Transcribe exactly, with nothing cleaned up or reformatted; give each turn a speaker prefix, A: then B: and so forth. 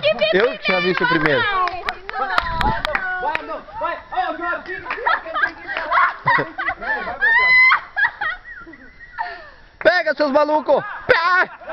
A: Eu que tinha visto o primeiro.
B: Vai, não, vai. Ó, João, fica.
A: Pega, seus malucos! Pega!